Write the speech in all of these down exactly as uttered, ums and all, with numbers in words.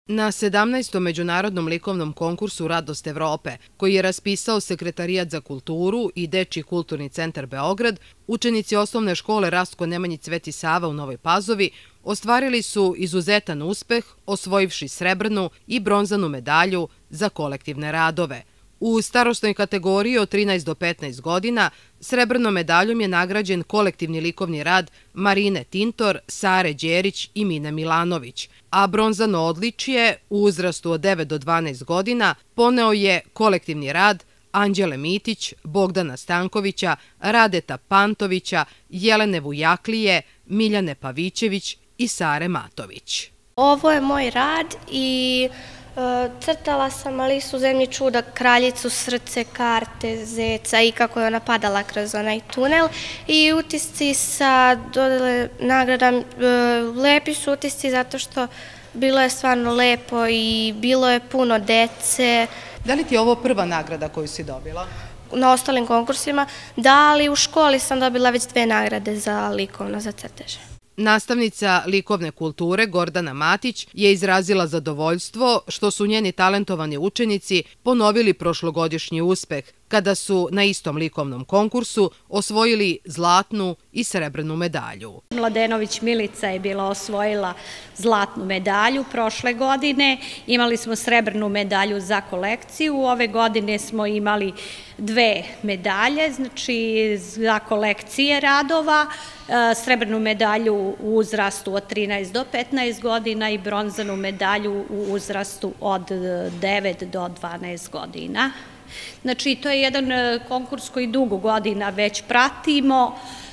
Na sedamnaestom međunarodnom likovnom konkursu Radost Evrope, koji je raspisao Sekretarijat za kulturu i Dečiji kulturni centar Beograd, učenici osnovne škole Rastko Nemanjić Sveti Sava u Novoj Pazovi ostvarili su izuzetan uspeh, osvojivši srebrnu i bronzanu medalju za kolektivne radove. U starosnoj kategoriji od trinaest do petnaest godina srebrnom medaljom je nagrađen kolektivni likovni rad Marine Tintor, Sare Đerić i Mine Milanović, a bronzano odličje u uzrastu od devet do dvanaest godina poneo je kolektivni rad Anđele Mitić, Bogdana Stankovića, Radeta Pantovića, Jelene Vujaklije, Miljane Pavićević i Sare Matović. Ovo je moj rad i crtala sam Alisu, Zemlji čuda, kraljicu, srce, karte, zeca i kako je ona padala kroz onaj tunel. I utisci sa dodele nagrada, lepi su utisci zato što bilo je stvarno lepo i bilo je puno dece. Da li ti je ovo prva nagrada koju si dobila? Na ostalim konkursima, da, ali u školi sam dobila već dve nagrade za likovno, za crteže. Nastavnica likovne kulture Gordana Matić je izrazila zadovoljstvo što su njeni talentovani učenici ponovili prošlogodišnji uspeh kada su na istom likovnom konkursu osvojili zlatnu i srebrnu medalju. Mladenović Milica je bila osvojila zlatnu medalju prošle godine. Imali smo srebrnu medalju za kolekciju. Ove godine smo imali dve medalje, znači za kolekcije radova, srebrnu medalju u uzrastu od trinaest do petnaest godina i bronzanu medalju u uzrastu od devet do dvanaest godina. Znači, to je jedan konkurs koji dugo godina već pratimo.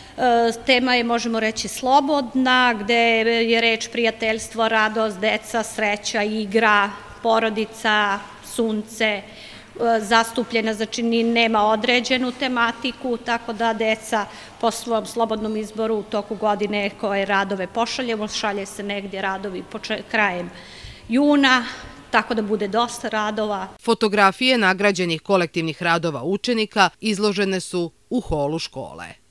Tema je, možemo reći, slobodna, gde je reč prijateljstvo, radost, deca, sreća, igra, porodica, sunce, zastupljena, znači nema određenu tematiku, tako da deca po svom slobodnom izboru u toku godine koje radove pošaljemo, šalje se negdje radovi krajem juna, tako da bude dosta radova. Fotografije nagrađenih kolektivnih radova učenika izložene su u holu škole.